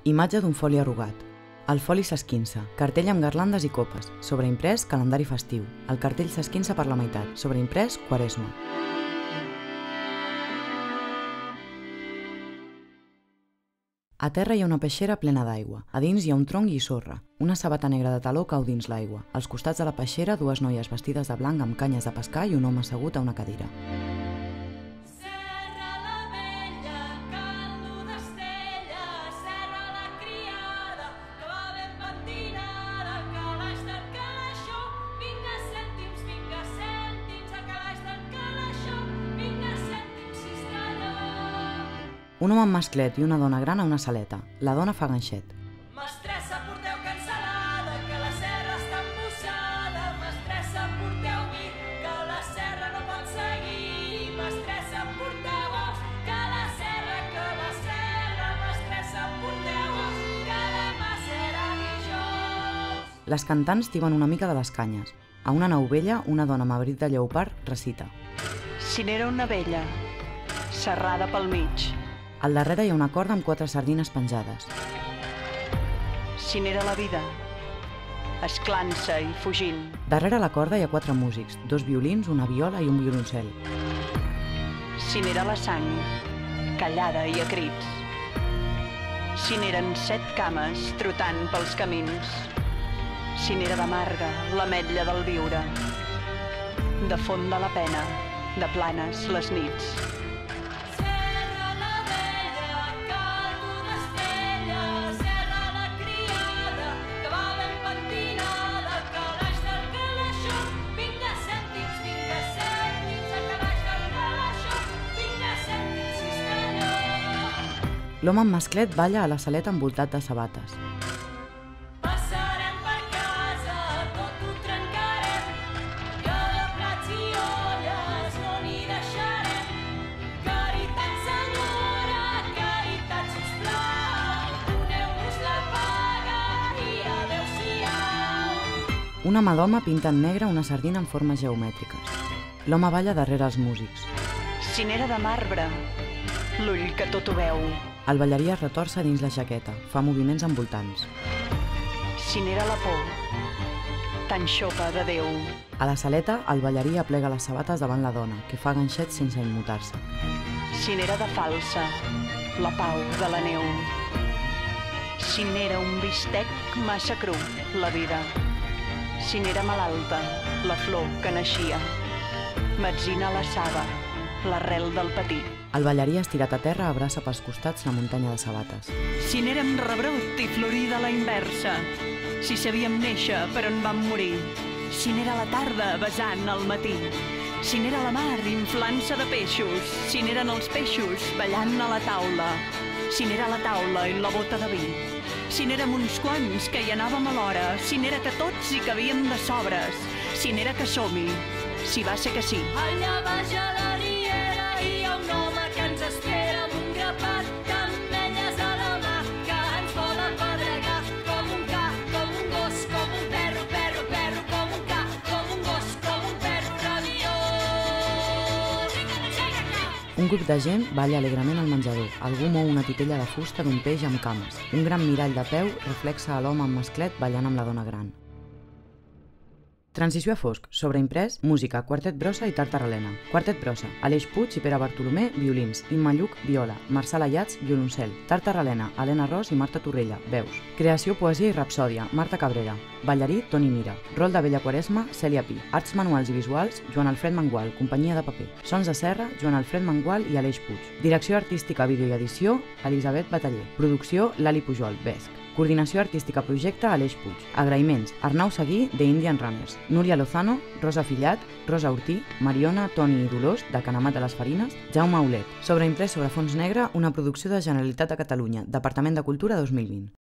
Imatge d'un foli arrugat. El foli s'esquinça. Cartell amb garlandes i copes. Sobreimprès, calendari festiu. El cartell s'esquinça per la meitat. Sobreimprès, Quaresma. A terra hi ha una peixera plena d'aigua. A dins hi ha un tronc i sorra. Una sabata negra de taló cau dins l'aigua. Als costats de la peixera, dues noies vestides de blanc amb canyes de pescar i un home assegut a una cadira. Un home amb masclet i una dona gran a una saleta. La dona fa ganxet. Mestressa, porteu cansalada, que la serra està embussada. Mestressa, porteu vi, que la serra no pot seguir. Mestressa, porteu ous, que la serra. Mestressa, porteu ous, que demà serà dijous. Les cantants tiben una mica de les canyes. A una nau vella, una dona amb abric de lleopard recita. Si n'era una vella, serrada pel mig. Al darrere hi ha una corda amb 4 sardines penjades. Si n'era la vida, esclant-se i fugint. Darrere la corda hi ha 4 músics, 2 violins, una viola i un violoncel. Si n'era la sang, callada i a crits. Si n'eren 7 cames trotant pels camins. Si n'era d'amarga l'ametlla del viure. De font de la pena, de planes les nits. L'home amb masclet balla a la saleta envoltat de sabates. Passarem per casa, tot ho trencarem, que de plats i olles no n'hi deixarem. Caritat, senyora, caritat, sisplau, doneu-nos la paga i adeu-siau. Un home d'home pinta en negre una sardina en formes geomètriques. L'home balla darrere els músics. Si n'era de marbre, l'ull que tot ho veu. El ballarí es retorça dins la jaqueta, fa moviments envoltants. Si n'era la por, tan xopa de Déu. A la saleta, el ballarí aplega les sabates davant la dona, que fa ganxet sense immutar-se. Si n'era de falsa, la pau de la neu. Si n'era un bistec massa cru, la vida. Si n'era malalta, la flor que naixia. Metzina la saba, l'arrel del patí. El ballarí estirat a terra abraça pels costats la muntanya de sabates. Si n'érem rebrot i florida a la inversa, si sabíem néixer per on vam morir, si n'era la tarda besant al matí, si n'era la mar inflant-se de peixos, si n'eren els peixos ballant a la taula, si n'era la taula i la bota de vi, si n'érem uns quants que hi anàvem a l'hora, si n'era que tots hi cabíem de sobres, si n'era que som-hi, si va ser que sí. Allà baix a la riera hi ha un home que ens espera amb un grapat d'ametlles a la mà, que ens vol apedregar com un ca, com un gos, com un perro, perro, perro, com un ca, com un gos, com un perro rabiós. Un grup de gent balla alegrement al menjador. Algú mou una titella de fusta d'un peix amb cames. Un gran mirall de peu reflexa a l'home amb masclet ballant amb la dona gran. Transició a fosc, sobreimprès, música, quartet brossa i tartarralena. Quartet brossa, Aleix Puig i Pere Bartolomé, violins, Imma Lluc, viola, Marçal Ayats, violoncel, tartarralena, Helena Ros i Marta Torrella, veus. Creació, poesia i rapsòdia, Marta Cabrera. Ballarí, Toni Mira. Rol de Bella Quaresma, Cèlia Pi. Arts manuals i visuals, Joan Alfred Mangual, companyia de paper. Sons de serra, Joan Alfred Mangual i Aleix Puig. Direcció artística, vídeo i edició, Elisabet Bataller. Producció, Lali Pujol, Vesc. Coordinació artística projecte, Aleix Puig. Agraïments, Arnau Seguí, de Indian Runners. Núria Lozano, Rosa Fillat, Rosa Ortí, Mariona, Toni i Dolors, de Canemat de les Farines, Jaume Aulet. Sobreimprès sobre fons negre, una producció de Generalitat de Catalunya, Departament de Cultura 2020.